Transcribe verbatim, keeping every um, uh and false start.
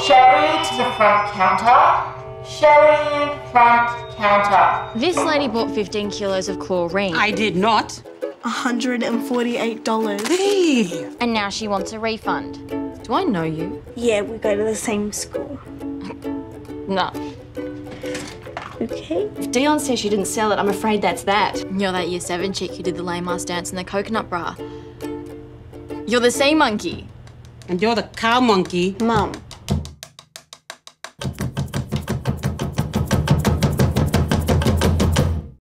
Sherry to the front counter. Sherry, front counter. This lady bought fifteen kilos of chlorine. I did not. one hundred forty-eight dollars. Hey! And now she wants a refund. Do I know you? Yeah, we go to the same school. No. Okay. If Dion says she didn't sell it, I'm afraid that's that. You're that year seven chick who did the lame-ass dance in the coconut bra. You're the sea monkey. And you're the cow monkey. Mum,